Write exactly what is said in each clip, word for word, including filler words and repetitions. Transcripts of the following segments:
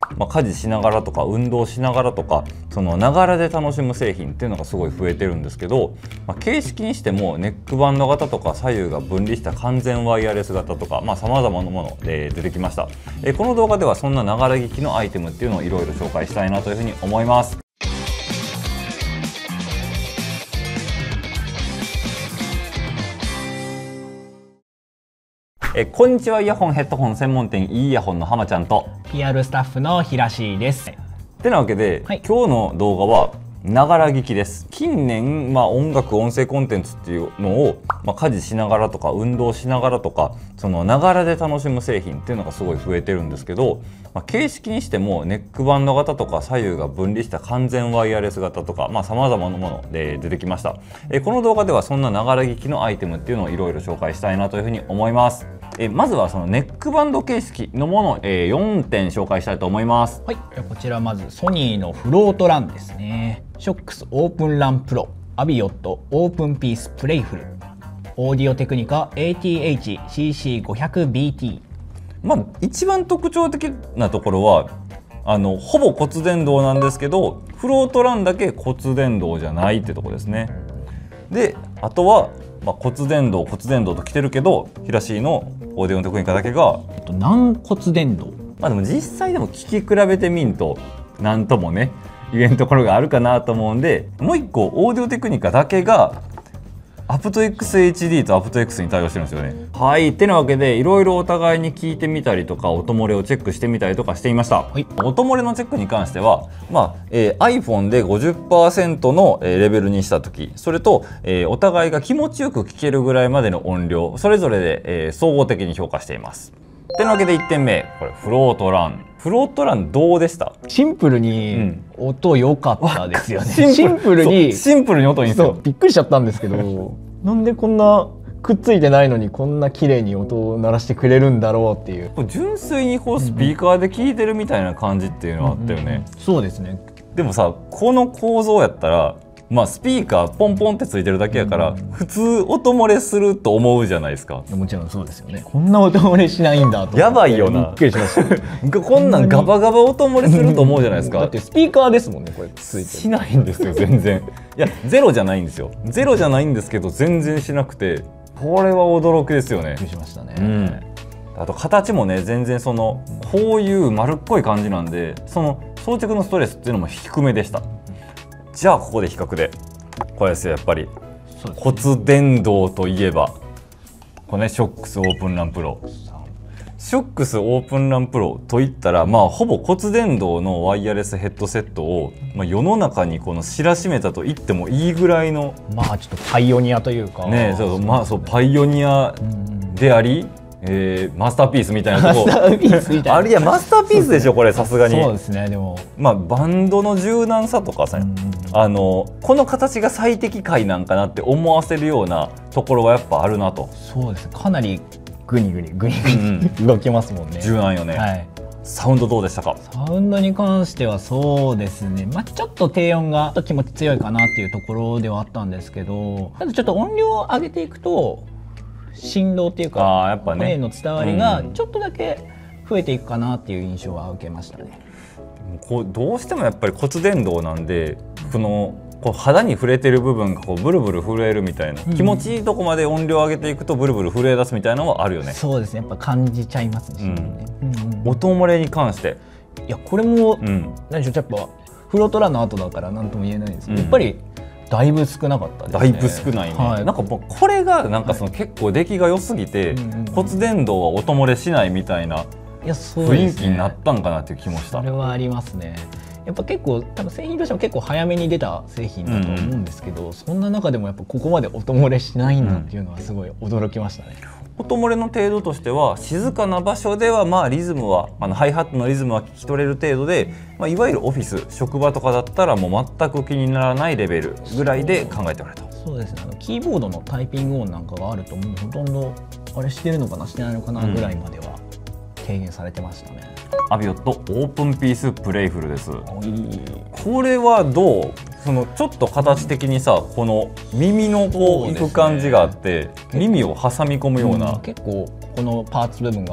まあ、家事しながらとか運動しながらとかそのながらで楽しむ製品っていうのがすごい増えてるんですけど、まあ、形式にしてもネックバンド型とか左右が分離した完全ワイヤレス型とかさまざまなもので出てきました。えこの動画ではそんなながら聞きのアイテムっていうのをいろいろ紹介したいなというふうに思います。えこんにちは。イヤホンヘッドホン専門店いいイヤホンの浜ちゃんとピーアール スタッフの平しです。 てなわけで、はい、今日の動画はながら聞きです。近年、まあ、音楽音声コンテンツっていうのを、まあ、家事しながらとか運動しながらとかそのながらで楽しむ製品っていうのがすごい増えてるんですけど、まあ、形式にしてもネックバンド型とか左右が分離した完全ワイヤレス型とかさまざまなもので出てきました。えこの動画ではそんなながら聞きのアイテムっていうのをいろいろ紹介したいなというふうに思います。えまずはそのネックバンド形式のもの、えー、よんてん紹介したいと思います。 はい、こちらまずソニーのフロートランですね。ショックスオープンランプロ、アビオットオープンピースプレイフル、オーディオテクニカ エーティーエイチシーシーごひゃくビーティー。 まあ一番特徴的なところはあのほぼ骨伝導なんですけど、フロートランだけ骨伝導じゃないってとこですね。であとはまあ、骨伝導骨伝導と来てるけど、ヒラシーのオーディオテクニカだけが軟骨伝導。 まあでも実際でも聞き比べてみんとなんともね言えんところがあるかなと思うんで、もう一個オーディオテクニカだけがアプト エックスエイチディー とアプト X に対応してるんですよね。はい、ってなわけでいろいろお互いに聞いてみたりとか音漏れをチェックしてみたりとかしていました。はい、音漏れのチェックに関しては、まあえー、iPhone で ごじゅっパーセント のレベルにした時、それと、えー、お互いが気持ちよく聞けるぐらいまでの音量それぞれで、えー、総合的に評価しています。ってなわけでいってんめ、これフロートラン。フロートランどうでした？ シンプルに音良かったですよね。うん、シンプルにシンプルに音いいんですよ。 びっくりしちゃったんですけどなんでこんなくっついてないのにこんな綺麗に音を鳴らしてくれるんだろうっていう。 純粋にこうスピーカーで聞いてるみたいな感じっていうのはあったよね。 そうですね。 でもさ、この構造やったらまあスピーカーポンポンってついてるだけやから、うん、普通音漏れすると思うじゃないですか。 もちろんそうですよね。こんな音漏れしないんだと。 やばいよな。 びっくりしました。 こんなんガバガバ音漏れすると思うじゃないですか。 だってスピーカーですもんね、これついてる。 しないんですよ全然。いやゼロじゃないんですよ。ゼロじゃないんですけど全然しなくて、これは驚きですよね。 びっくりしましたね。 うん、あと形もね全然そのこういう丸っこい感じなんで、その装着のストレスっていうのも低めでした。じゃあここで比較でこれですよ、やっぱり骨伝導といえばこれね、ショックスオープンランプロ。ショックスオープンランプロといったら、まあほぼ骨伝導のワイヤレスヘッドセットを、まあ、世の中にこの知らしめたと言ってもいいぐらいの、 まあちょっとパイオニアというかね、そうそう、まあそうパイオニアであり、えー、マスターピースみたいなとこあれ、いやマスターピースでしょこれ、さすがに。 そうですね。でもまあバンドの柔軟さとかさ、あのこの形が最適解なんかなって思わせるようなところはやっぱあるなと。 そうですね。かなりグニグニグニグニ動きますもんね。 柔軟よね。はい。サウンドどうでしたか？ サウンドに関してはそうですね、まあ、ちょっと低音が気持ち強いかなっていうところではあったんですけど、ただちょっと音量を上げていくと振動っていうか、あ、やっぱね、声の伝わりがちょっとだけ増えていくかなっていう印象は受けましたね。 こうどうしてもやっぱり骨伝導なんで、このこう肌に触れてる部分がこうブルブル震えるみたいな、うん、気持ちいいとこまで音量上げていくとブルブル震え出すみたいなのはあるよね。 そうですね。やっぱ感じちゃいますね。 うんうん、音漏れに関して、 いやこれも、うん、何でしょう、やっぱフロートランの後だから何とも言えないんですけど、うん、やっぱりだいぶ少なかったですね。 だいぶ少ないね。はい、なんかもうこれがなんかその結構出来が良すぎて、はい、骨伝導は音漏れしないみたいな雰囲気になったんかなっていう気もした。 それはありますね。やっぱ結構多分製品としても結構早めに出た製品だと思うんですけど、うん、そんな中でもやっぱここまで音漏れしないんだっていうのはすごい驚きましたね。 うん、音漏れの程度としては静かな場所ではまあリズムはあのハイハットのリズムは聞き取れる程度で、まあ、いわゆるオフィス職場とかだったらもう全く気にならないレベルぐらいで考えておられた。 そうですね。あのキーボードのタイピング音なんかがあるともうほとんどあれしてるのかなしてないのかなぐらいまでは軽減されてましたね。 アビオットオープンピースプレイフルです。これはどう、そのちょっと形的にさ、この耳のこういく感じがあって、耳を挟み込むような、 うん、結構このパーツ部分が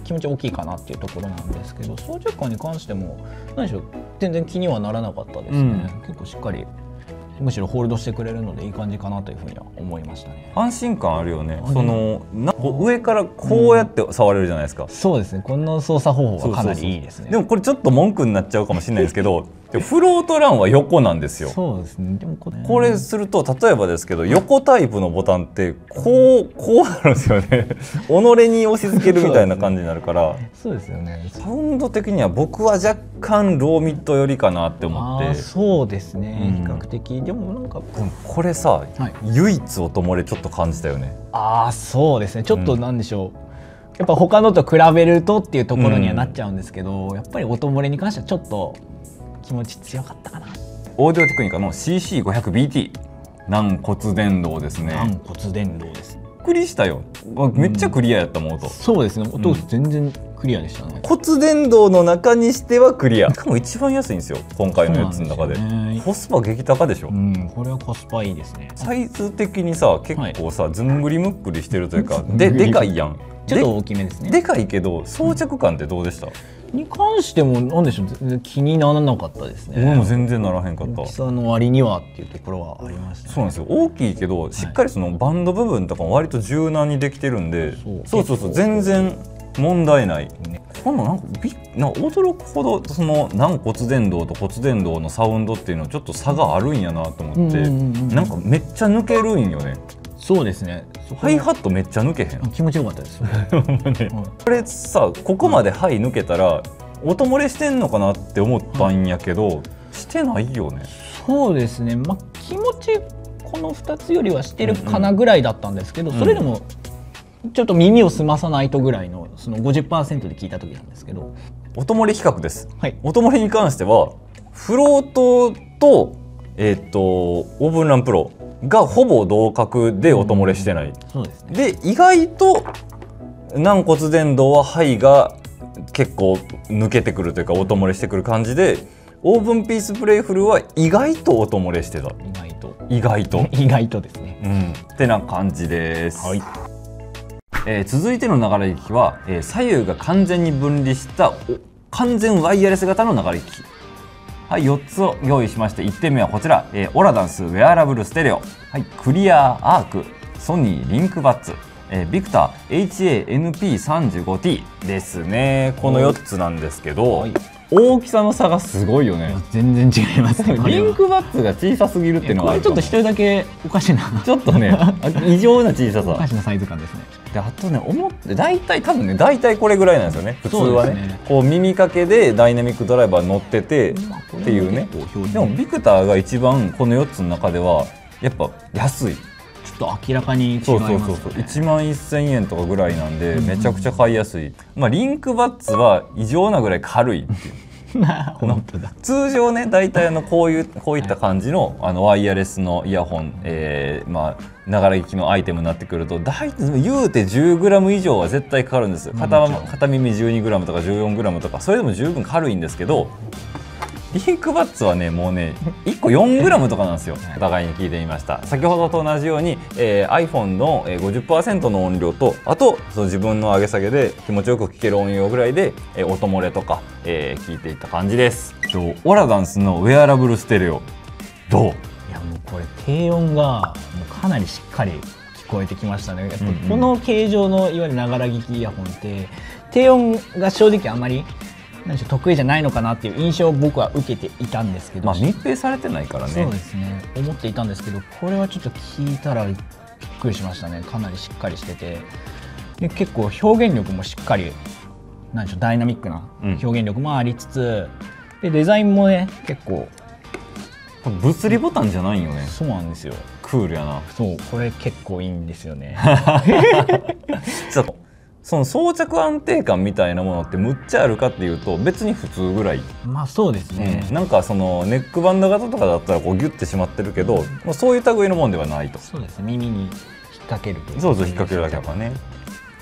気持ち大きいかなっていうところなんですけど、装着感に関しても何でしょう、全然気にはならなかったですね、うん、結構しっかりむしろホールドしてくれるのでいい感じかなというふうには思いましたね。 安心感あるよね。そのな上からこうやって触れるじゃないですか、うん、 そうですね、この操作方法はかなりいいですね。 でもこれちょっと文句になっちゃうかもしれないですけどフロートランは横なんですよ。 そうですね。でもこれ、 これすると例えばですけど、横タイプのボタンってこうこうなるんですよね己に押し付けるみたいな感じになるからそうですよね。 サウンド的には僕は若干ローミッド寄りかなって思って。 そうですね、うん、比較的。でもなんかこれさ、はい、唯一音漏れちょっと感じたよね。 ああそうですね、ちょっとなんでしょう、うん、やっぱ他のと比べるとっていうところにはなっちゃうんですけど、うん、やっぱり音漏れに関してはちょっと気持ち強かったかな。 オーディオテクニカの シーシーごひゃくビーティー 軟骨伝導ですね。 軟骨伝導です。 びっくりしたよ。めっちゃクリアやったもん、音。 そうですね、音全然クリアでしたね。 骨伝導の中にしてはクリア。しかも一番安いんですよ、今回のやつの中で。でコスパ激高でしょ。 うん、これはコスパいいですね。 サイズ的にさ、結構さ、はい、ずんぐりむっくりしてるというか、ででかいやん。 ちょっと大きめですね。 でかいけど装着感ってどうでした？ に関してもなんでしょう、全然気にならなかったですね。 俺も全然ならへんかった。 大きさの割にはっていうところはありましたね。 そうなんですよ、大きいけどしっかりそのバンド部分とかも割と柔軟にできてるんで、はい、そうそうそう、全然問題ない。このなんかびなんか驚くほどその軟骨伝導と骨伝導のサウンドっていうのはちょっと差があるんやなと思って、なんかめっちゃ抜けるんよね。 そうですね。 ハイハットめっちゃ抜けへん。 気持ちよかったです。 これさ、ここまでハイ抜けたら音漏れしてんのかなって思ったんやけど、はい、してないよね。 そうですね。まあ気持ちこのふたつよりはしてるかなぐらいだったんですけど、うんうん、それでもちょっと耳を澄まさないとぐらいのその ごじゅっパーセント で聞いた時なんですけど。 音漏れ比較です。 はい、 音漏れに関してはフロートとえっとオーブンランプロがほぼ同格で音漏れしてない、うん、 そうですね。 で意外と軟骨伝導はハイが結構抜けてくるというか音漏れしてくる感じで、オーブンピースプレイフルは意外と音漏れしてた。 意外と意外と意外とですね、 うん、ってな感じです、はい。えー、続いての流れ聞きは、えー、左右が完全に分離した完全ワイヤレス型の流れ聞き。はい、よっつを用意しまして、いってんめはこちら、えー、オラダンスウェアラブルステレオ、はい、クリアアーク、ソニーリンクバッツ、えー、ビクター エイチエーエヌピーさんじゅうごティー ですね。このよっつなんですけど、はい、大きさの差がすごいよね。 全然違いますね。 リンクバッツが小さすぎるっていうのはこれちょっと一人だけおかしいな。 ちょっとね異常な小ささ。 おかしなサイズ感ですね。 であとね、思って大体多分ね大体これぐらいなんですよね、普通はね。ねこう耳掛けでダイナミックドライバー乗っててっていうね。でもビクターが一番このよっつの中ではやっぱ安い。 ちょっと明らかに違いますね。そうそうそうそう、いちまんせんえんとかぐらいなんでめちゃくちゃ買いやすい。まあリンクバッツは異常なぐらい軽いっていう。 本当だ。 通常ね、大体あのこういうこういった感じのあのワイヤレスのイヤホン、えー、まあながら聞きのアイテムになってくると大体言うて じゅうグラム 以上は絶対かかるんですよ。 片, 片耳 じゅうにグラム とか じゅうよんグラム とか、それでも十分軽いんですけど、リンクバッツはねもうねいっこ よんグラム とかなんですよ。お互いに聞いてみました。先ほどと同じように、えー、iPhone の ごじゅっパーセント の音量と、あとその自分の上げ下げで気持ちよく聞ける音量ぐらいで、えー、音漏れとか、えー、聞いていった感じです。オラダンスのウェアラブルステレオどう？いやもうこれ低音がもうかなりしっかり聞こえてきましたね。やっぱこの形状のいわゆるながら聞きイヤホンって低音が正直あまり得意じゃないのかなっていう印象を僕は受けていたんですけど、 まあ密閉されてないからね。 そうですね、思っていたんですけど、これはちょっと聞いたらびっくりしましたね。かなりしっかりしてて、で結構表現力もしっかりなんでしょう、ダイナミックな表現力もありつつ、うん、でデザインもね結構これ物理ボタンじゃないんよね。 そうなんですよ。 クールやな。 そう、これ結構いいんですよね。 ちょっとその装着安定感みたいなものってむっちゃあるかっていうと別に普通ぐらい。 まあそうですね、 うん、なんかそのネックバンド型とかだったらこうギュッてしまってるけど、もうそういう類のもんではないと。 そうですね、耳に引っ掛けるという。 そうそう、引っ掛けるだけだからね。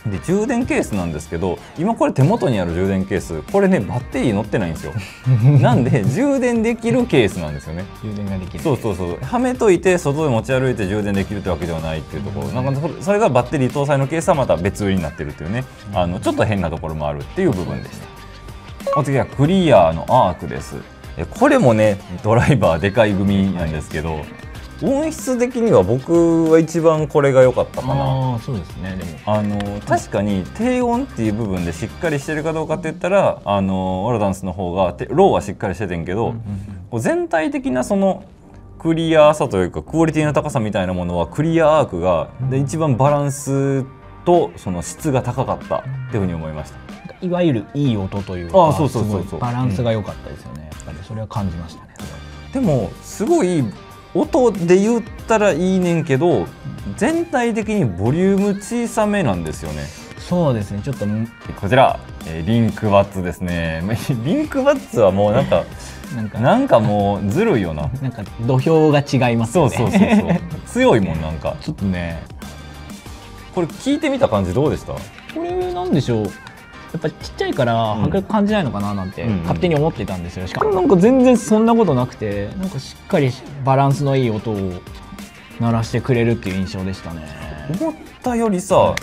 で充電ケースなんですけど、今これ手元にある充電ケース、これねバッテリー乗ってないんですよなんで充電できるケースなんですよね。 充電ができる。 そうそうそう、はめといて外で持ち歩いて充電できるってわけではないっていうところ、なんかそれがバッテリー搭載のケースはまた別売りになってるっていうね、あのちょっと変なところもあるっていう部分でした。お次はクリアのアークです。これもねドライバーでかい組なんですけど、音質的には僕は一番これが良かったかな。 あ、そうですね。でもあの確かに低音っていう部分でしっかりしてるかどうかって言ったら、あのワロダンスの方がローはしっかりしててんけど、うん、全体的なそのクリアさというかクオリティの高さみたいなものはクリアアークがで一番バランスとその質が高かったっていうふうに思いました。 いわゆるいい音というか、 あ、そうそうそうそう、 バランスが良かったですよね。やっぱりそれは感じましたね。 でもすごい音で言ったらいいねんけど、全体的にボリューム小さめなんですよね。 そうですね。ちょっとこちら、えー、リンクバッツですね。リンクバッツはもうなんかなんかなんかもうずるいよな。 なんか土俵が違いますよね。 そうそうそうそう強いもん。なんかちょっとね、 これ聞いてみた感じどうでした？ これなんでしょう。やっぱちっちゃいから迫力感じないのかななんて勝手に思ってたんですよ。しかもなんか全然そんなことなくて、なんかしっかりバランスのいい音を鳴らしてくれるっていう印象でしたね。 思ったよりさ、はい、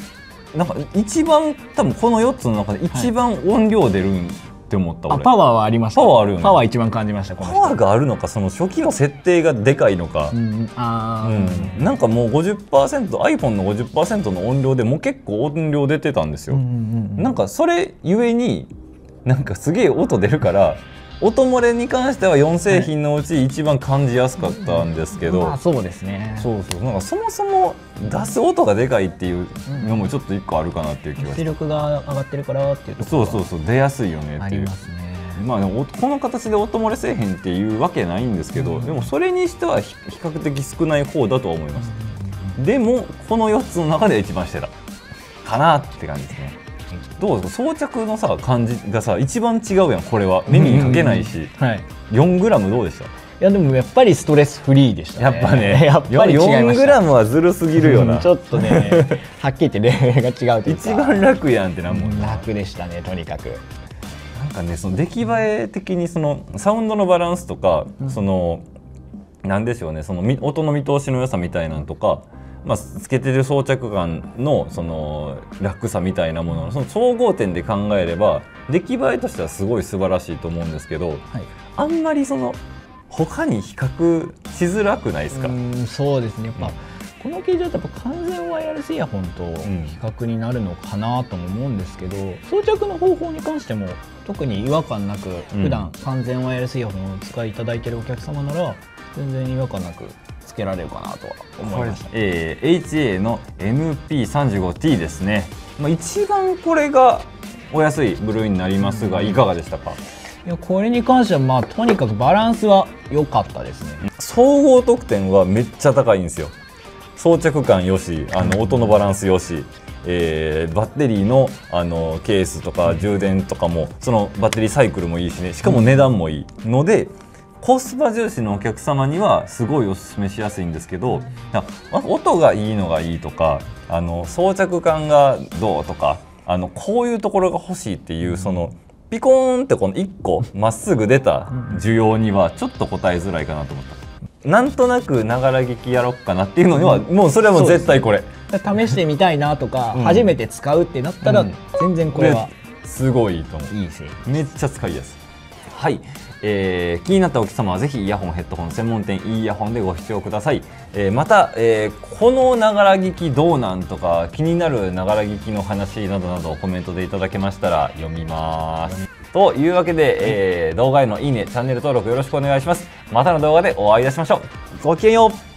なんか一番多分このよっつの中で一番音量出るんって思った、 はい、あ、パワーはありました。 パワーあるよね。 パワー一番感じました。このパワーがあるのか、その初期の設定がでかいのか、 うん、あうん、なんかもう ごじゅっパーセント iPhone の ごじゅっパーセント の音量でもう結構音量出てたんですよ。なんかそれゆえになんかすげえ音出るから音漏れに関してはよん製品のうち一番感じやすかったんですけど、 まあそうですね。 そうそう、なんかそもそも出す音がでかいっていうのもちょっと一個あるかなっていう気がして、 出力が上がってるからっていうところ、そうそうそう、出やすいよねっていう。 ありますね。 まあでもこの形で音漏れせえへんっていうわけないんですけど、うん、でもそれにしては比較的少ない方だとは思います、うん、でもこのよっつの中で一番してたかなって感じですね。どうですか、装着のさ感じがさ一番違うやん。これは耳にかけないし、 はい、 よんグラム どうでした？ いやでもやっぱりストレスフリーでしたね。 やっぱねやっぱり違いました。よんグラム はずるすぎるよな、 うん、ちょっとねはっきり言ってレベルが違うというか一番楽やんってなんもん、 楽でしたね。とにかくなんかね、その出来栄え的にそのサウンドのバランスとか、うん、そのなんでしょうね、その音の見通しの良さみたいなのとか、まあ、つけてる装着感のその楽さみたいなもののその総合点で考えれば出来栄えとしてはすごい素晴らしいと思うんですけど、はい、あんまりその他に比較しづらくないですか？ うん、そうですね。やっぱ、うん、この形状だとやっぱ完全ワイヤレスイヤホンと比較になるのかなとも思うんですけど、うん、装着の方法に関しても特に違和感なく、普段完全ワイヤレスイヤホンをお使いいただいているお客様なら全然違和感なくつけられるかなとは思いました。 えー、エイチエー の エヌピーさんじゅうごティー ですね。まあ、一番これがお安い部類になりますが、いかがでしたか？ いや、これに関してはまあとにかくバランスは良かったですね。 総合得点はめっちゃ高いんですよ。装着感よし、あの音のバランスよし、えー、バッテリーの、あのケースとか充電とかもそのバッテリーサイクルもいいしね、しかも値段もいいので、コスパ重視のお客様にはすごいおすすめしやすいんですけど、音がいいのがいいとか、あの装着感がどうとか、あのこういうところが欲しいっていうそのピコーンってこのいっこまっすぐ出た需要にはちょっと答えづらいかなと思った。なんとなくながら聞きやろっかなっていうのには、もうそれはもう絶対これ試してみたいなとか、うん、初めて使うってなったら、うん、全然これはすごいいいと思う。 いい製品、 めっちゃ使いやすい。はい、えー、気になったお客様はぜひイヤホンヘッドホン専門店いいイヤホンでご視聴ください。えー、また、えー、このながら聞きどうなんとか気になるながら聞きの話などなどコメントでいただけましたら読みます。というわけで、えー、動画へのいいね、チャンネル登録よろしくお願いします。またの動画でお会いいたしましょう。ごきげんよう。